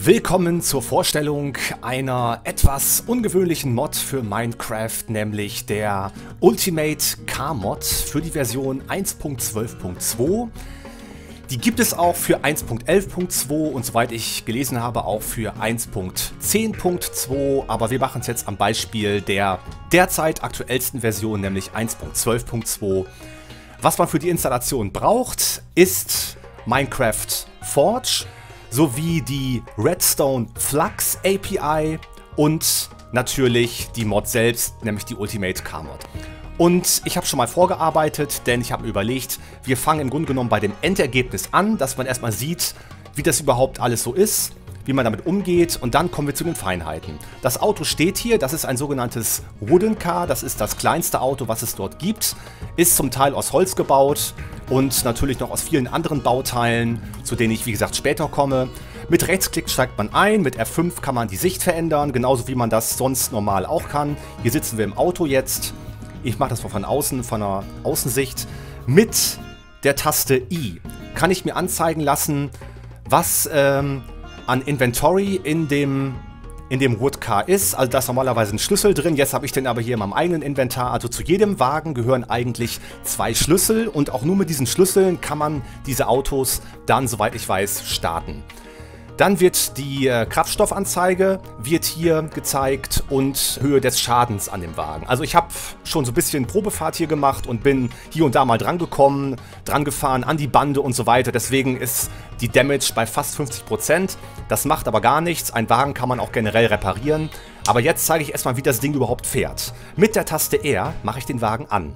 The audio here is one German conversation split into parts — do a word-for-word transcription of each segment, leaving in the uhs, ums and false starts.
Willkommen zur Vorstellung einer etwas ungewöhnlichen Mod für Minecraft, nämlich der Ultimate Car Mod für die Version eins Punkt zwölf Punkt zwei. Die gibt es auch für eins Punkt elf Punkt zwei und soweit ich gelesen habe auch für eins Punkt zehn Punkt zwei, aber wir machen es jetzt am Beispiel der derzeit aktuellsten Version, nämlich eins Punkt zwölf Punkt zwei. Was man für die Installation braucht, ist Minecraft Forge sowie die Redstone Flux A P I und natürlich die Mod selbst, nämlich die Ultimate Car Mod. Und ich habe schon mal vorgearbeitet, denn ich habe mir überlegt, wir fangen im Grunde genommen bei dem Endergebnis an, dass man erstmal sieht, wie das überhaupt alles so ist, wie man damit umgeht, und dann kommen wir zu den Feinheiten. Das Auto steht hier, das ist ein sogenanntes Wooden Car, das ist das kleinste Auto, was es dort gibt, ist zum Teil aus Holz gebaut und natürlich noch aus vielen anderen Bauteilen, zu denen ich wie gesagt später komme. Mit Rechtsklick steigt man ein, mit F fünf kann man die Sicht verändern, genauso wie man das sonst normal auch kann. Hier sitzen wir im Auto jetzt. Ich mache das mal von außen, von der Außensicht. Mit der Taste I kann ich mir anzeigen lassen, was ähm, an Inventory in dem, in dem Woodcar ist. Also da ist normalerweise ein Schlüssel drin. Jetzt habe ich den aber hier in meinem eigenen Inventar. Also zu jedem Wagen gehören eigentlich zwei Schlüssel. Und auch nur mit diesen Schlüsseln kann man diese Autos dann, soweit ich weiß, starten. Dann wird die äh, Kraftstoffanzeige wird hier gezeigt und Höhe des Schadens an dem Wagen. Also ich habe schon so ein bisschen Probefahrt hier gemacht und bin hier und da mal dran gekommen, dran gefahren an die Bande und so weiter. Deswegen ist die Damage bei fast fünfzig Prozent. Das macht aber gar nichts. Ein Wagen kann man auch generell reparieren. Aber jetzt zeige ich erstmal, wie das Ding überhaupt fährt. Mit der Taste R mache ich den Wagen an.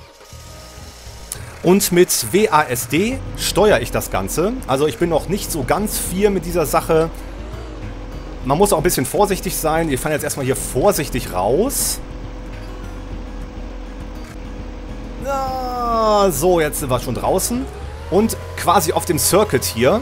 Und mit W A S D steuere ich das Ganze. Also ich bin noch nicht so ganz viel mit dieser Sache. Man muss auch ein bisschen vorsichtig sein. Wir fahren jetzt erstmal hier vorsichtig raus. Ah, so, jetzt sind wir schon draußen. Und quasi auf dem Circuit hier.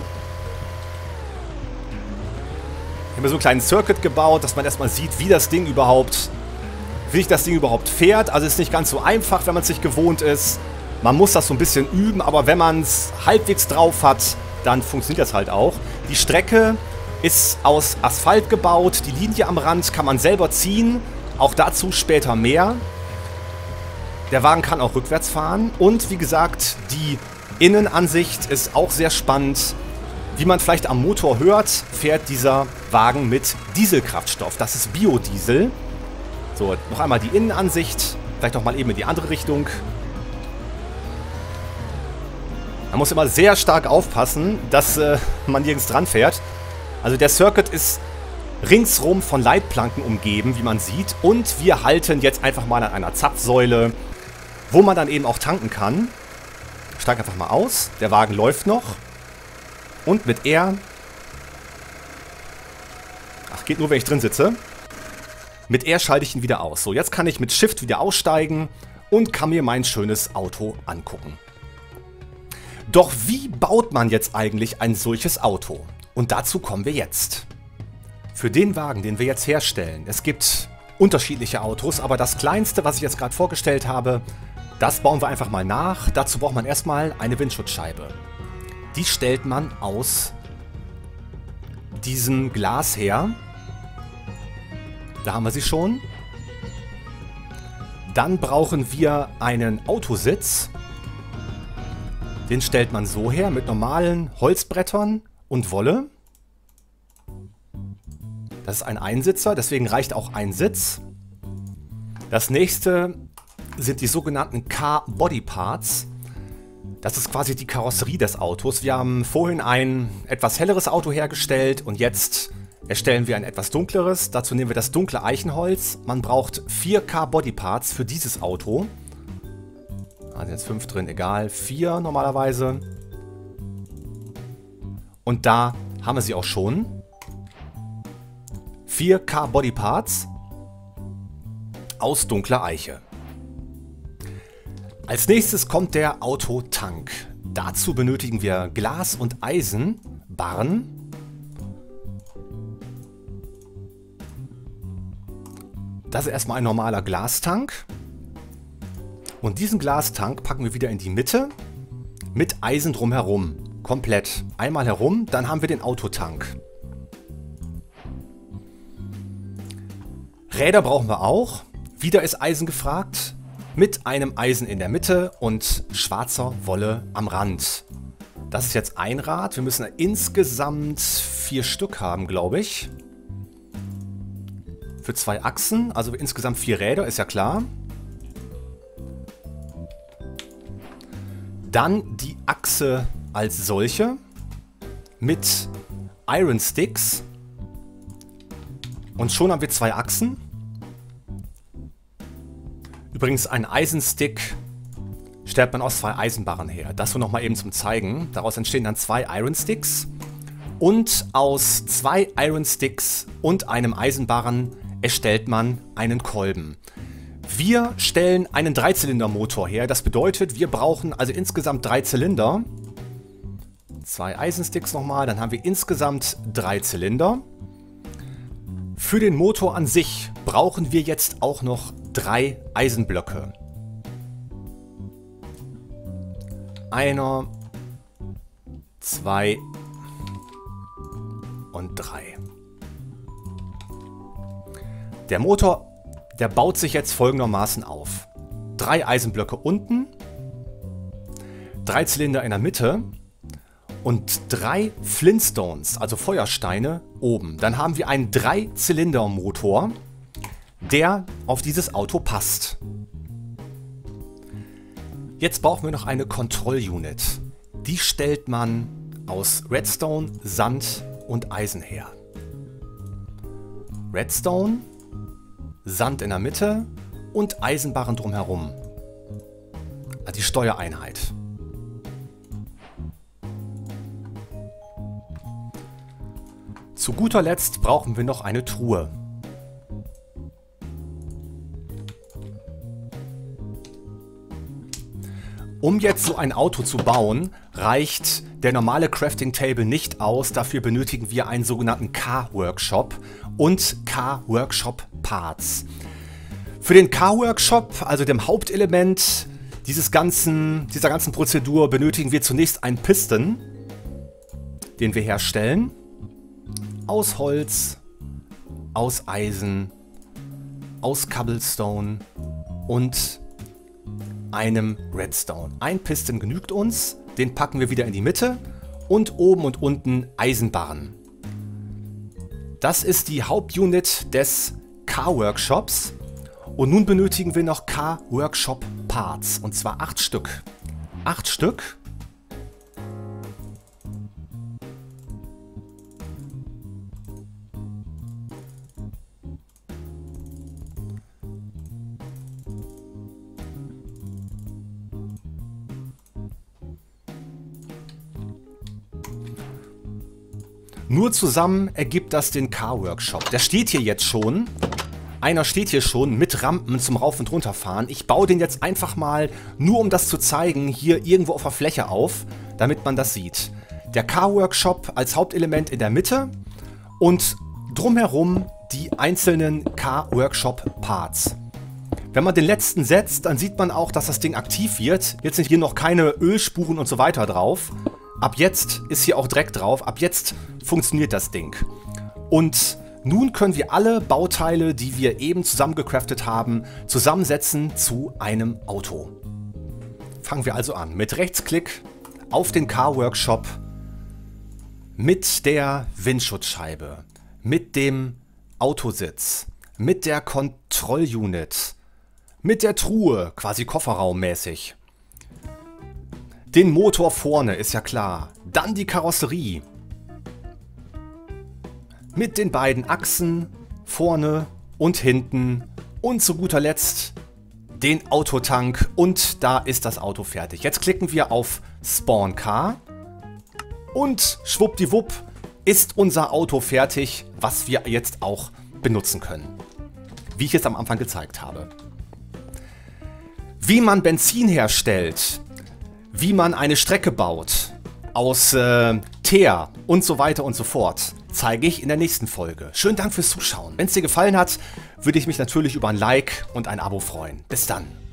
Ich habe mir so einen kleinen Circuit gebaut, dass man erstmal sieht, wie das Ding überhaupt, wie sich das Ding überhaupt fährt. Also es ist nicht ganz so einfach, wenn man es nicht gewohnt ist. Man muss das so ein bisschen üben, aber wenn man es halbwegs drauf hat, dann funktioniert das halt auch. Die Strecke ist aus Asphalt gebaut, die Linie am Rand kann man selber ziehen, auch dazu später mehr. Der Wagen kann auch rückwärts fahren und wie gesagt, die Innenansicht ist auch sehr spannend. Wie man vielleicht am Motor hört, fährt dieser Wagen mit Dieselkraftstoff. Das ist Biodiesel. So, noch einmal die Innenansicht, vielleicht noch mal eben in die andere Richtung. Man muss immer sehr stark aufpassen, dass äh, man nirgends dran fährt. Also der Circuit ist ringsrum von Leitplanken umgeben, wie man sieht. Und wir halten jetzt einfach mal an einer Zapfsäule, wo man dann eben auch tanken kann. Ich steige einfach mal aus. Der Wagen läuft noch. Und mit R... Ach, geht nur, wenn ich drin sitze. Mit R schalte ich ihn wieder aus. So, jetzt kann ich mit Shift wieder aussteigen und kann mir mein schönes Auto angucken. Doch wie baut man jetzt eigentlich ein solches Auto? Und dazu kommen wir jetzt. Für den Wagen, den wir jetzt herstellen, es gibt unterschiedliche Autos, aber das kleinste, was ich jetzt gerade vorgestellt habe, das bauen wir einfach mal nach. Dazu braucht man erstmal eine Windschutzscheibe. Die stellt man aus diesem Glas her. Da haben wir sie schon. Dann brauchen wir einen Autositz. Den stellt man so her, mit normalen Holzbrettern und Wolle. Das ist ein Einsitzer, deswegen reicht auch ein Sitz. Das nächste sind die sogenannten Car Body Parts. Das ist quasi die Karosserie des Autos. Wir haben vorhin ein etwas helleres Auto hergestellt und jetzt erstellen wir ein etwas dunkleres. Dazu nehmen wir das dunkle Eichenholz. Man braucht vier Car Body Parts für dieses Auto. Da sind jetzt fünf drin, egal. Vier normalerweise. Und da haben wir sie auch schon. Vier Car Body Parts aus dunkler Eiche. Als nächstes kommt der Autotank. Dazu benötigen wir Glas und Eisen, Barren. Das ist erstmal ein normaler Glastank. Und diesen Glastank packen wir wieder in die Mitte mit Eisen drumherum. Komplett. Einmal herum, dann haben wir den Autotank. Räder brauchen wir auch. Wieder ist Eisen gefragt. Mit einem Eisen in der Mitte und schwarzer Wolle am Rand. Das ist jetzt ein Rad. Wir müssen insgesamt vier Stück haben, glaube ich. Für zwei Achsen, also insgesamt vier Räder, ist ja klar. Dann die Achse als solche mit Iron Sticks. Und schon haben wir zwei Achsen. Übrigens, ein Eisenstick stellt man aus zwei Eisenbarren her. Das nur noch mal eben zum Zeigen. Daraus entstehen dann zwei Iron Sticks. Und aus zwei Iron Sticks und einem Eisenbarren erstellt man einen Kolben. Wir stellen einen Dreizylindermotor her. Das bedeutet, wir brauchen also insgesamt drei Zylinder. Zwei Eisensticks nochmal, dann haben wir insgesamt drei Zylinder. Für den Motor an sich brauchen wir jetzt auch noch drei Eisenblöcke. Einer, zwei und drei. Der Motor, der baut sich jetzt folgendermaßen auf. Drei Eisenblöcke unten, drei Zylinder in der Mitte und drei Flintstones, also Feuersteine, oben. Dann haben wir einen Drei-Zylinder-Motor, der auf dieses Auto passt. Jetzt brauchen wir noch eine Kontrollunit. Die stellt man aus Redstone, Sand und Eisen her. Redstone, Sand in der Mitte und Eisenbarren drumherum. Also die Steuereinheit. Zu guter Letzt brauchen wir noch eine Truhe. Um jetzt so ein Auto zu bauen, reicht der normale Crafting Table nicht aus. Dafür benötigen wir einen sogenannten Car-Workshop und Car-Workshop-Parts. Für den Car-Workshop, also dem Hauptelement dieses ganzen, dieser ganzen Prozedur, benötigen wir zunächst einen Piston, den wir herstellen. Aus Holz, aus Eisen, aus Cobblestone und einem Redstone. Ein Piston genügt uns, den packen wir wieder in die Mitte und oben und unten Eisenbarren. Das ist die Hauptunit des Car-Workshops und nun benötigen wir noch Car-Workshop-Parts und zwar acht Stück. Acht Stück. Nur zusammen ergibt das den Car-Workshop. Der steht hier jetzt schon. Einer steht hier schon mit Rampen zum Rauf- und Runterfahren. Ich baue den jetzt einfach mal, nur um das zu zeigen, hier irgendwo auf der Fläche auf, damit man das sieht. Der Car-Workshop als Hauptelement in der Mitte und drumherum die einzelnen Car-Workshop-Parts. Wenn man den letzten setzt, dann sieht man auch, dass das Ding aktiv wird. Jetzt sind hier noch keine Ölspuren und so weiter drauf. Ab jetzt ist hier auch Dreck drauf. Ab jetzt funktioniert das Ding. Und nun können wir alle Bauteile, die wir eben zusammengecraftet haben, zusammensetzen zu einem Auto. Fangen wir also an. Mit Rechtsklick auf den Car-Workshop, mit der Windschutzscheibe, mit dem Autositz, mit der Kontrollunit, mit der Truhe, quasi kofferraummäßig. Den Motor vorne, ist ja klar. Dann die Karosserie. Mit den beiden Achsen, vorne und hinten. Und zu guter Letzt den Autotank. Und da ist das Auto fertig. Jetzt klicken wir auf Spawn Car. Und schwuppdiwupp ist unser Auto fertig, was wir jetzt auch benutzen können. Wie ich es am Anfang gezeigt habe. Wie man Benzin herstellt, wie man eine Strecke baut, aus äh, Teer und so weiter und so fort, zeige ich in der nächsten Folge. Schönen Dank fürs Zuschauen. Wenn es dir gefallen hat, würde ich mich natürlich über ein Like und ein Abo freuen. Bis dann.